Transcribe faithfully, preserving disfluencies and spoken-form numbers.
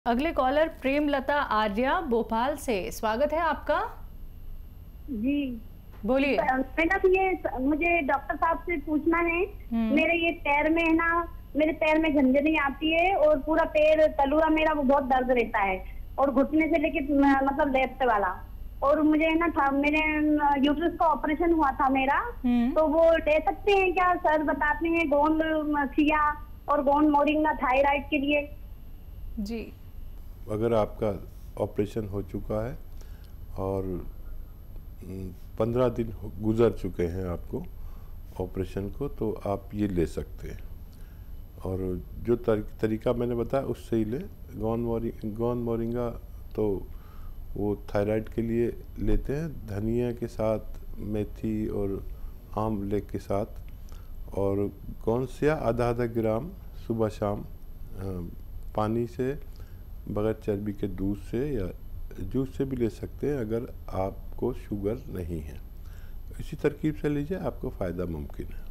अगले कॉलर प्रेमलता आर्या भोपाल से, स्वागत है आपका। जी बोलिए। मैडम तो ये मुझे डॉक्टर साहब से पूछना है, मेरे ये पैर में है ना, मेरे पैर में झंझनी आती है और पूरा पैर तलुआ मेरा वो बहुत दर्द रहता है और घुटने से लेके मतलब लेफ्ट वाला, और मुझे है ना था मेरे यूट्रस का ऑपरेशन हुआ था मेरा, तो वो ले सकते हैं क्या सर? बताते हैं गोंद सिया और गोंद मोरिंगा थायराइड के लिए। जी, अगर आपका ऑपरेशन हो चुका है और पंद्रह दिन गुजर चुके हैं आपको ऑपरेशन को, तो आप ये ले सकते हैं। और जो तरीका मैंने बताया उससे ही ले। गोंद मोरिंगा गोंद मोरिंगा तो वो थायराइड के लिए लेते हैं, धनिया के साथ, मेथी और आंवले के साथ। और गोंद सिया आधा आधा ग्राम सुबह शाम पानी से, बगैर चर्बी के दूध से या जूस से भी ले सकते हैं अगर आपको शुगर नहीं है। इसी तरकीब से लीजिए, आपको फ़ायदा मुमकिन है।